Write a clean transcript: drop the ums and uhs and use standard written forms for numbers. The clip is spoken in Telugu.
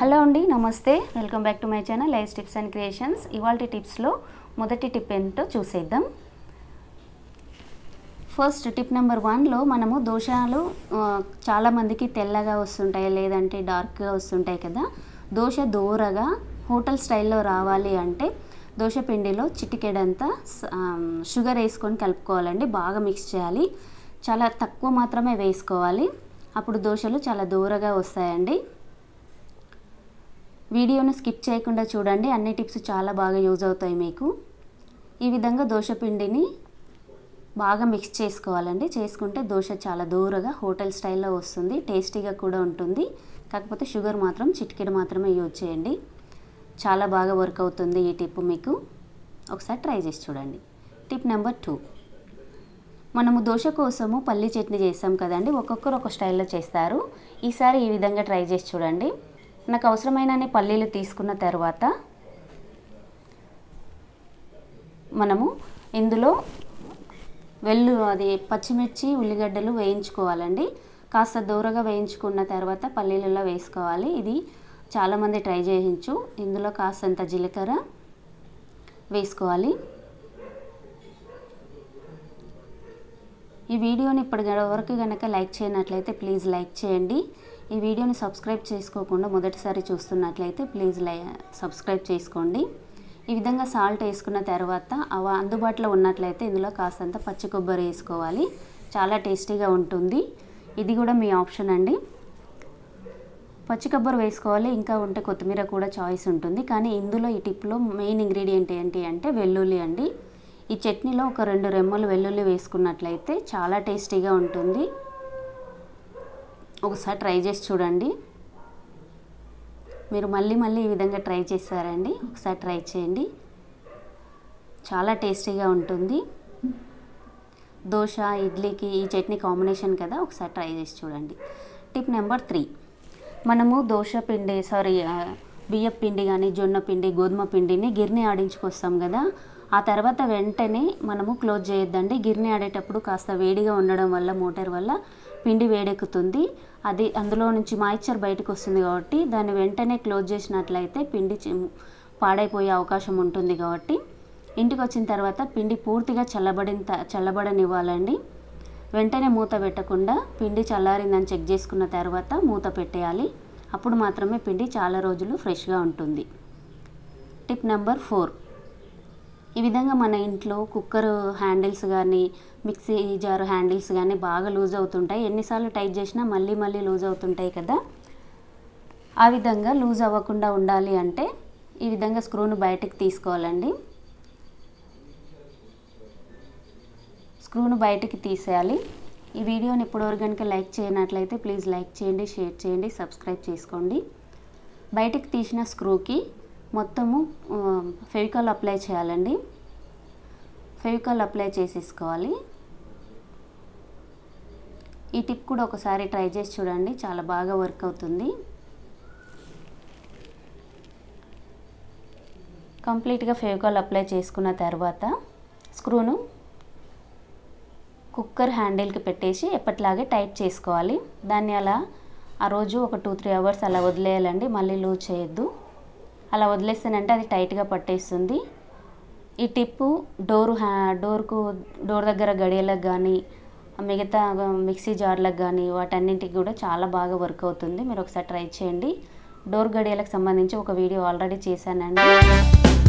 హలో అండి, నమస్తే. Welcome back to my channel life tips and creations. ఇవాల్టి టిప్స్లో మొదటి టిప్ ఏంటో చూసేద్దాం. ఫస్ట్ టిప్ నెంబర్ 1లో మనము దోశలు చాలామందికి తెల్లగా వస్తుంటాయి, లేదంటే డార్క్గా వస్తుంటాయి కదా. దోశ దోరగా హోటల్ స్టైల్లో రావాలి అంటే దోశ పిండిలో చిటికెడంతా షుగర్ వేసుకొని కలుపుకోవాలండి. బాగా మిక్స్ చేయాలి. చాలా తక్కువ మాత్రమే వేసుకోవాలి. అప్పుడు దోశలు చాలా దోరగా వస్తాయండి. వీడియోను స్కిప్ చేయకుండా చూడండి. అన్ని టిప్స్ చాలా బాగా యూజ్ అవుతాయి మీకు. ఈ విధంగా దోశ పిండిని బాగా మిక్స్ చేసుకోవాలండి. చేసుకుంటే దోశ చాలా దూరగా హోటల్ స్టైల్లో వస్తుంది. టేస్టీగా కూడా ఉంటుంది. కాకపోతే షుగర్ మాత్రం చిటికెడు మాత్రమే యూజ్ చేయండి. చాలా బాగా వర్క్ అవుతుంది ఈ టిప్ మీకు. ఒకసారి ట్రై చేసి చూడండి. టిప్ నెంబర్ 2, మనము దోశ కోసము పల్లీ చట్నీ చేస్తాం కదండి. ఒక్కొక్కరు ఒక స్టైల్లో చేస్తారు. ఈసారి ఈ విధంగా ట్రై చేసి చూడండి. నాకు అవసరమైన పల్లీలు తీసుకున్న తర్వాత మనము ఇందులో పచ్చిమిర్చి ఉల్లిగడ్డలు వేయించుకోవాలండి. కాస్త దూరగా వేయించుకున్న తర్వాత పల్లీలలో వేసుకోవాలి. ఇది చాలామంది ట్రై చేయొచ్చు. ఇందులో కాస్తంత జీలకర్ర వేసుకోవాలి. ఈ వీడియోని ఇప్పటి వరకు కనుక లైక్ చేయనట్లయితే ప్లీజ్ లైక్ చేయండి. ఈ వీడియోని సబ్స్క్రైబ్ చేసుకోకుండా మొదటిసారి చూస్తున్నట్లయితే ప్లీజ్ సబ్స్క్రైబ్ చేసుకోండి. ఈ విధంగా సాల్ట్ వేసుకున్న తర్వాత అందుబాటులో ఉన్నట్లయితే ఇందులో కాస్తంత పచ్చి కొబ్బరి వేసుకోవాలి. చాలా టేస్టీగా ఉంటుంది. ఇది కూడా మీ ఆప్షన్ అండి. పచ్చి కొబ్బరి వేసుకోవాలి. ఇంకా ఉంటే కొత్తిమీర కూడా చాయిస్ ఉంటుంది. కానీ ఇందులో ఈ టిప్లో మెయిన్ ఇంగ్రీడియంట్ ఏంటి అంటే వెల్లుల్లి అండి. ఈ చట్నీలో ఒక 2 రెమ్మలు వెల్లుల్లి వేసుకున్నట్లయితే చాలా టేస్టీగా ఉంటుంది. ఒకసారి ట్రై చేసి చూడండి. మీరు మళ్ళీ ఈ విధంగా ట్రై చేస్తారండి. ఒకసారి ట్రై చేయండి. చాలా టేస్టీగా ఉంటుంది. దోశ ఇడ్లీకి ఈ చట్నీ కాంబినేషన్ కదా. ఒకసారి ట్రై చేసి చూడండి. టిప్ నెంబర్ 3, మనము బియ్యం పిండి కానీ జొన్న పిండి గోధుమ పిండిని గిర్ని ఆడించుకొస్తాం కదా. ఆ తర్వాత వెంటనే మనము క్లోజ్ చేయొద్దండి. గిర్ని ఆడేటప్పుడు కాస్త వేడిగా ఉండడం వల్ల మోటార్ వల్ల పిండి వేడెక్కుతుంది. అందులో నుంచి మాయిశ్చర్ బయటకు వస్తుంది కాబట్టి దాన్ని వెంటనే క్లోజ్ చేసినట్లయితే పిండి పాడైపోయే అవకాశం ఉంటుంది. కాబట్టి ఇంటికి వచ్చిన తర్వాత పిండి పూర్తిగా చల్లబడనివ్వాలండి. వెంటనే మూత పెట్టకుండా పిండి చల్లారిందని చెక్ చేసుకున్న తర్వాత మూత పెట్టేయాలి. అప్పుడు మాత్రమే పిండి చాలా రోజులు ఫ్రెష్గా ఉంటుంది. టిప్ నెంబర్ 4, ఈ విధంగా మన ఇంట్లో కుక్కర్ హ్యాండిల్స్ కానీ మిక్సీ జార్ హ్యాండిల్స్ కానీ బాగా లూజ్ అవుతుంటాయి. ఎన్నిసార్లు టైట్ చేసినా మళ్ళీ లూజ్ అవుతుంటాయి కదా. ఆ విధంగా లూజ్ అవ్వకుండా ఉండాలి అంటే ఈ విధంగా స్క్రూను బయటకు తీసుకోవాలండి. స్క్రూను బయటకి తీసేయాలి. ఈ వీడియోని ఇప్పటివరకు కనుక లైక్ చేయనట్లయితే ప్లీజ్ లైక్ చేయండి, షేర్ చేయండి, సబ్స్క్రైబ్ చేసుకోండి. బయటకు తీసిన స్క్రూకి మొత్తము ఫెవికాల్ అప్లై చేయాలండి. ఫెవికాల్ అప్లై చేసేసుకోవాలి. ఈ టిప్ కూడా ఒకసారి ట్రై చేసి చూడండి. చాలా బాగా వర్క్ అవుతుంది. కంప్లీట్గా ఫెవికాల్ అప్లై చేసుకున్న తర్వాత స్క్రూను కుక్కర్ హ్యాండిల్కి పెట్టేసి ఎప్పటిలాగే టైట్ చేసుకోవాలి. దాన్ని ఆ రోజు ఒక 2-3 అవర్స్ అలా వదిలేయాలండి. మళ్ళీ లూజ్ చేయొద్దు. అలా వదిలేస్తేనంటే అది టైట్గా పట్టేస్తుంది. ఈ టిప్పు డోర్ దగ్గర గడియలకు కానీ మిగతా మిక్సీ జార్లకు కానీ వాటన్నింటికి కూడా చాలా బాగా వర్క్ అవుతుంది. మీరు ఒకసారి ట్రై చేయండి. డోర్ గడియలకు సంబంధించి ఒక వీడియో ఆల్రెడీ చేశానండి.